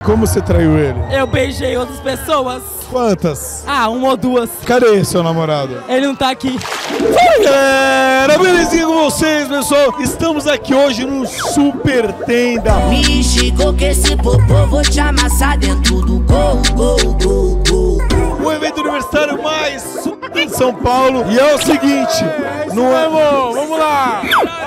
Como você traiu ele? Eu beijei outras pessoas. Quantas? Ah, uma ou duas. Cadê seu namorado? Ele não tá aqui. Fala, galera, belezinha com vocês, pessoal? Estamos aqui hoje no Super Tenda. Me chegou que esse popô vou te amassar dentro do gol. O evento universitário mais super em São Paulo. E é o seguinte, não é... Vamos lá.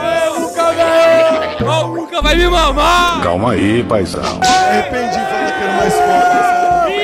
O Luca vai me mamar. Calma aí, paizão. Arrependi de falar que era mais forte.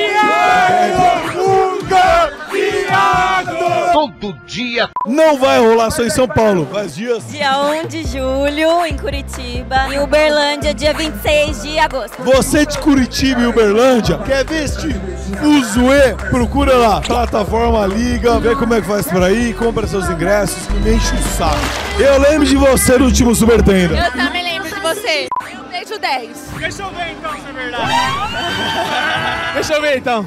Todo dia. Não vai rolar só em São Paulo. Faz dias. Dia 1 de julho em Curitiba e Uberlândia dia 26 de agosto. Você de Curitiba e Uberlândia, quer ver este Uzuê? Procura lá, plataforma Liga, vê como é que faz por aí, compra seus ingressos, que me enche o saco. Eu lembro de você no último Super Tenda. Eu também lembro de você. Eu beijo 10. Deixa eu ver então se é verdade. Deixa eu ver então.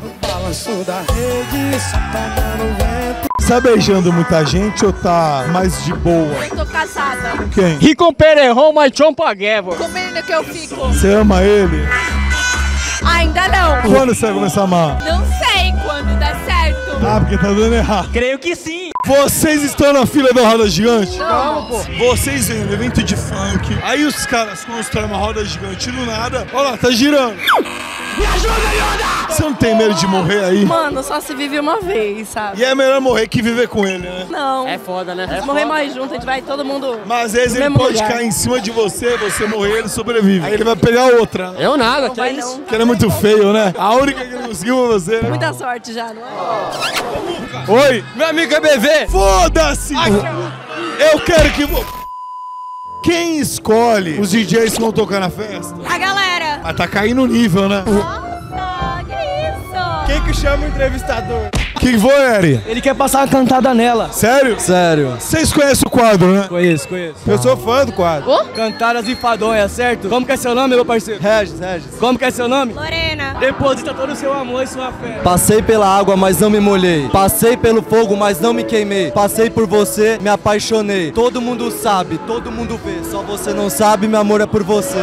Tá beijando muita gente ou tá mais de boa? Eu tô casada. Com quem? Rico Pererron, mas Chompaguevo. Comendo que eu fico. Você ama ele? Ainda não. Quando você vai começar a amar? Não sei quando dá certo. Ah, porque tá dando errado. Creio que sim. Vocês estão na fila da roda gigante? Não. Pô. Vocês vêm no evento de funk, aí os caras constroem uma roda gigante do nada. Olha lá, tá girando. Me ajuda, Yoda! Você não tem medo de morrer aí? Mano, só se vive uma vez, sabe? E é melhor morrer que viver com ele, né? Não. É foda, né? Se morrer mais junto, a gente vai todo mundo... Mas às vezes ele mesmo pode lugar. cair em cima de você, você morrer, ele sobrevive. Aí ele vai pegar outra. Eu nada, Não que vai é isso? não. Que ele é muito feio, né? A única que ele conseguiu foi você, né? Muita sorte já, não é? Oi! Meu amigo é BV. Foda-se! Eu quero que... Quem escolhe os DJs que vão tocar na festa? A galera. Ah, tá caindo o nível, né? Nossa, que isso? Quem que chama o entrevistador? Que foi, Eri? Ele quer passar uma cantada nela. Sério? Sério. Vocês conhecem o quadro, né? Conheço. Eu sou fã do quadro. Cantadas e fadonhas, certo? Como que é seu nome, meu parceiro? Regis. Como que é seu nome? Lorena. Deposita todo o seu amor e sua fé. Passei pela água, mas não me molhei. Passei pelo fogo, mas não me queimei. Passei por você, me apaixonei. Todo mundo sabe, todo mundo vê. Só você não sabe, meu amor é por você.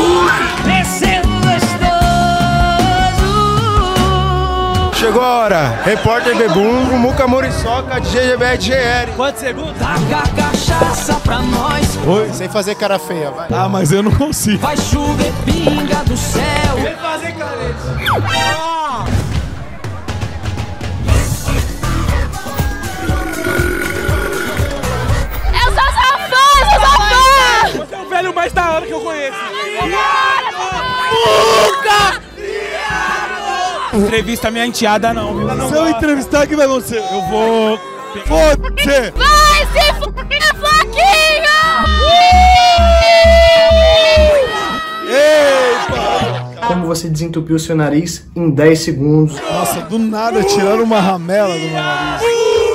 Chegou a hora. Repórter Bebum, Muca Muriçoca, DJ GR. Quantos segundos? Taca cachaça pra nós. Oi? Sem fazer cara feia, vai. Ah, mas eu não consigo. Vai chover pinga do céu. Vem fazer careta. Eu sou sua fã! Você é o velho mais da hora que eu conheço. Entrevista minha enteada não, viu? Se eu entrevistar, o que vai acontecer? Eu vou... Foda-se! Vai se fuder, Floquinho! Eita! Como você desentupiu seu nariz em 10 segundos. Nossa, do nada tiraram uma ramela do meu nariz.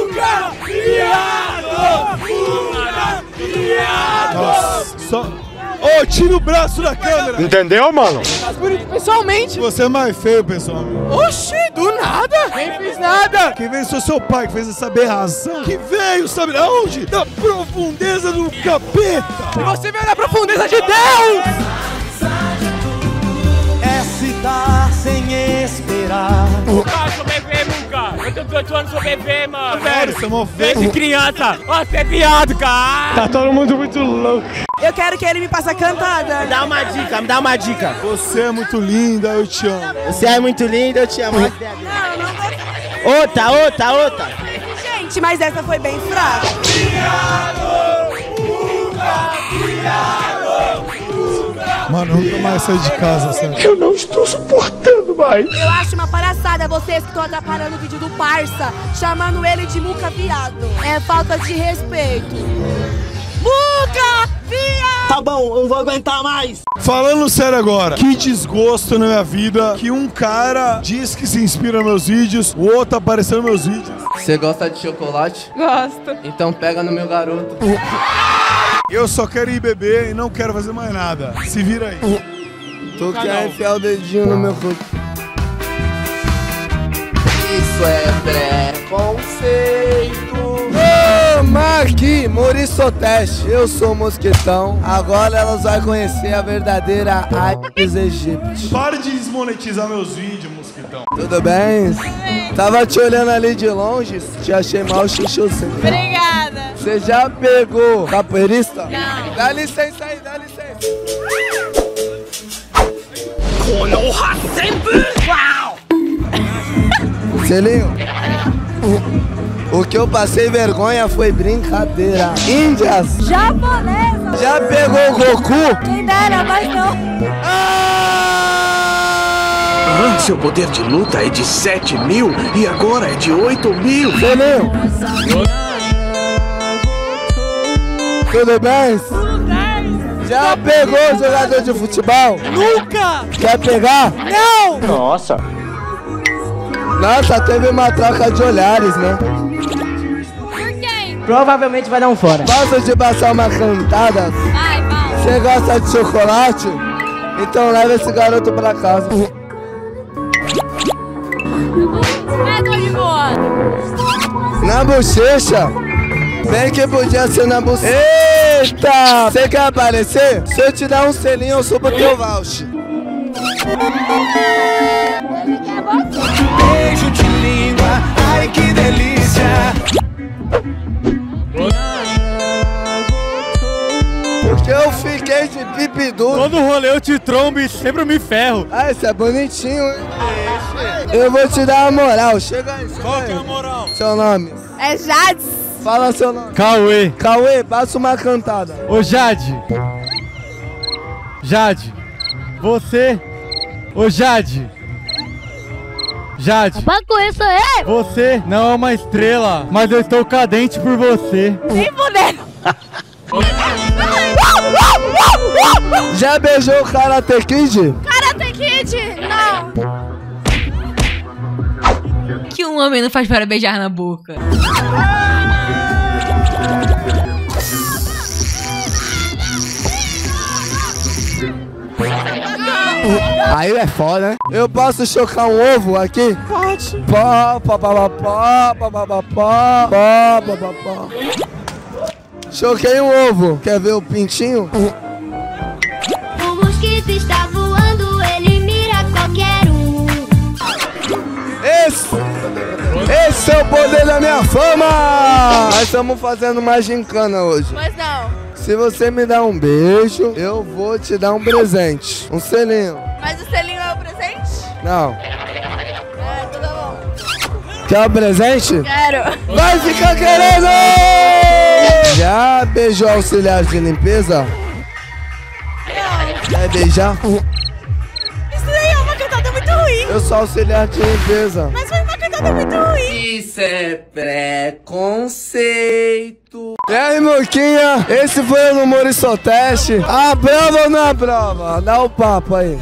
Nossa, só... Ô, tira o braço da câmera! Entendeu, mano? Pessoalmente. Você é mais feio, pessoal. Oxi, do nada. Nem fiz nada. Quem veio foi seu pai que fez essa aberração. Que veio, sabe de onde? Da profundeza do capeta! E você veio na profundeza de Deus. É se dar sem esperar. Ah, sou bebê, Muca. Eu tenho 18 anos, sou bebê, mano. Velho, você é mó Desde feio. criança. Ó, você é viado, cara. Tá todo mundo muito louco. Eu quero que ele me passe a cantada. Me dá uma dica. Você é muito linda, eu te amo. Você é muito linda, eu te amo. Não gostei. Outra. Gente, mas essa foi bem fraca. Mano, eu nunca mais sair de casa, sério. Eu não estou suportando mais. Eu acho uma palhaçada vocês que estão atrapalhando o vídeo do parça, chamando ele de Muca viado. É falta de respeito. Muca viado! Tá bom, eu não vou aguentar mais. Falando sério agora, que desgosto na minha vida que um cara diz que se inspira nos meus vídeos, o outro apareceu nos meus vídeos. Você gosta de chocolate? Gosto. Então pega no meu garoto. Eu só quero ir beber e não quero fazer mais nada. Se vira aí. Tu quer enfiar o dedinho no meu cu? Isso é preconceito. Aqui, Maurício Teste, eu sou mosquetão. Agora elas vão conhecer a verdadeira Aedes aegypti. Pare de desmonetizar meus vídeos, mosquitão. Tudo bem? Tava te olhando ali de longe, te achei mal, chuchuzinho. Obrigada. Você já pegou capoeirista? Não. Dá licença aí, dá licença. Selinho, o que eu passei vergonha foi brincadeira. Índias, Japonesa. já pegou o Goku? Quem dera, mas não. Seu poder de luta é de 7.000 e agora é de 8.000. Selinho, tudo bem? Já pegou jogador de futebol? Nunca! Quer pegar? Não! Nossa. Nossa, teve uma troca de olhares, né? Por quem? Provavelmente vai dar um fora. Posso te passar uma cantada? Vai, Paulo. Você gosta de chocolate? Então leva esse garoto pra casa. Tô de boa. Na bochecha? Bem que podia ser na bochecha. Eita! Você quer aparecer? Se eu te dar um selinho, eu subo teu voucher. Beijo de língua, ai que delícia. Porque eu fiquei de pipi duro. Todo rolê eu te trombo e sempre me ferro. Ah, esse é bonitinho, hein? Eu vou te dar uma moral. Chega aí. Qual que é a moral? Seu nome? É Jades. Fala seu nome. Cauê. Cauê, passa uma cantada. Ô Jade. Jade. Você. Ô Jade. Jade. Para com isso aí. Você não é uma estrela, mas eu estou cadente por você. Nem fudendo. Já beijou o Karate Kid? Karate Kid, não. Que um homem não faz para beijar na boca. Aí é foda, né? Eu posso chocar um ovo aqui? Pode. Pó, pó, pó, pó, pó, pó, pó, pó, pó, pó, pó, pó. Choquei um ovo. Quer ver o pintinho? O mosquito está voando, ele mira qualquer um. Esse é o poder da minha fama! Nós estamos fazendo uma gincana hoje. Mas não. Se você me dar um beijo, eu vou te dar um presente. Um selinho. Mas o selinho é o presente? Não. É, tudo bom. Quer o presente? Quero. Vai ficar querendo! Já beijou auxiliar de limpeza? Não. Quer beijar? Isso daí é uma cantada muito ruim. Eu sou auxiliar de limpeza. Mas foi uma cantada muito ruim. Isso é preconceito. E aí, Moquinha? Esse foi o Número Teste. Aprova ou não aprova? Dá o papo aí.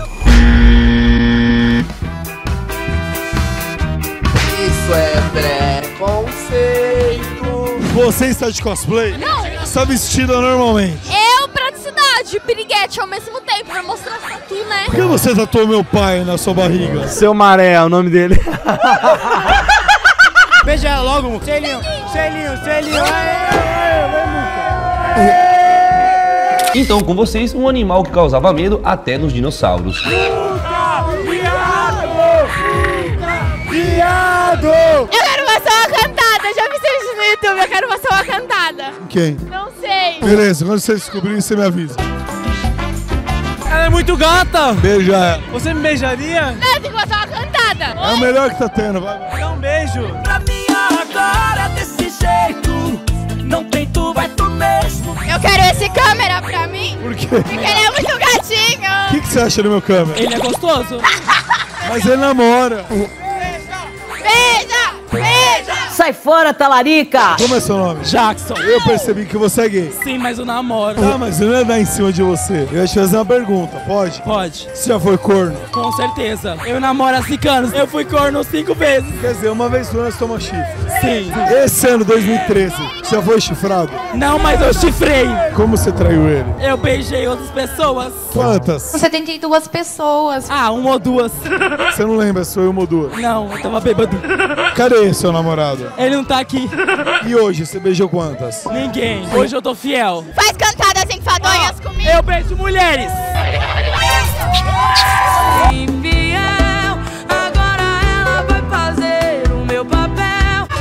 Isso é preconceito. Você está de cosplay? Não. Está vestida normalmente. Eu, praticidade, piriguete ao mesmo tempo, pra mostrar tatu, né? Por que você tatuou meu pai na sua barriga? Seu Maré é o nome dele. Beija ela logo, selinho, selinho, selinho. Então, com vocês, um animal que causava medo até nos dinossauros. Viado! Eu quero passar uma cantada, já vi vídeos no YouTube, eu quero passar uma cantada. Quem? Não sei. Beleza, quando você descobrir, você me avisa. Ela é muito gata! Beija ela. Você me beijaria? Não, tem que passar uma cantada. É o melhor que tá tendo, vai. Dá um beijo. Pra mim agora desse jeito, não tem tu, vai tu mesmo. Eu quero esse câmera pra mim. Por quê? Porque ele é muito gatinho. O que você acha do meu câmera? Ele é gostoso. Mas ele namora. Beija! Beija! Sai fora, talarica! Como é seu nome? Jackson. Eu percebi que você é gay. Sim, mas eu namoro. Tá, mas eu não ia dar em cima de você. Eu ia te fazer uma pergunta, pode? Pode. Você já foi corno? Com certeza. Eu namoro há 5 anos. Eu fui corno 5 vezes. Quer dizer, uma vez por ano você toma chifre. Sim. Esse ano, 2013, você já foi chifrado? Não, mas eu chifrei. Como você traiu ele? Eu beijei outras pessoas. Quantas? 72 pessoas. Ah, 1 ou 2. Você não lembra se foi uma ou duas? Não, eu tava bêbado. Cadê seu namorado? Ele não tá aqui. E hoje, você beijou quantas? Ninguém. Hoje eu tô fiel. Faz cantadas enfadonhas comigo. Eu beijo mulheres. Envia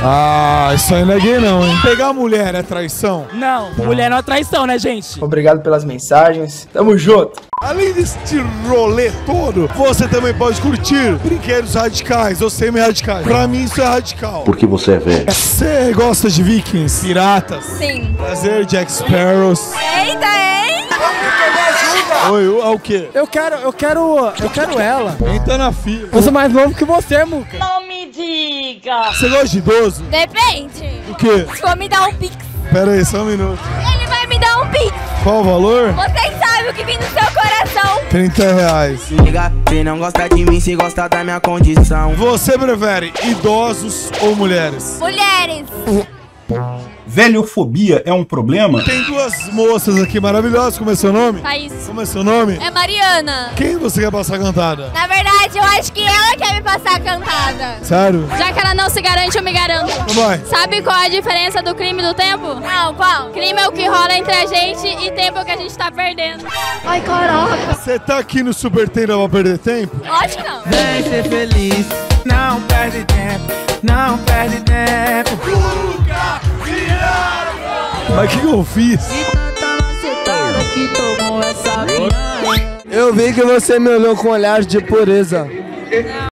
Ah, isso aí não é gay não, hein? Pegar mulher é traição? Não, mulher não é traição, né, gente? Obrigado pelas mensagens. Tamo junto. Além deste rolê todo, você também pode curtir brinquedos radicais ou semi-radicais. Pra mim isso é radical. Porque você é velho. Você gosta de vikings, piratas? Sim. Prazer, Jack Sparrows. Eita, hein? Oi, o quê? Eu quero ela. Entra na fila. Eu sou mais novo que você, Muca. Não me diga. Você gosta de idoso? Depende. O quê? Se for me dar um pix, Pera aí, só um minuto. ele vai me dar um pix. Qual o valor? Vocês sabem o que vem no seu coração. R$30. Liga, se não gosta de mim, se gosta da minha condição. Você prefere idosos ou mulheres? Mulheres. Velhofobia é um problema? Tem duas moças aqui maravilhosas. Como é seu nome? Thaís. Como é seu nome? É Mariana. Quem você quer passar cantada? Na verdade, eu acho que ela quer me passar a cantada. Sério? Já que ela não se garante, eu me garanto. Vai. Sabe qual é a diferença do crime e do tempo? Não, qual? Crime é o que rola entre a gente e tempo é o que a gente tá perdendo. Ai, caraca. Você tá aqui no Super Tenda pra perder tempo? Lógico que não. Vem ser feliz, não perde tempo, não perde tempo. Mas o que eu fiz? Eu vi que você me olhou com olhar de pureza.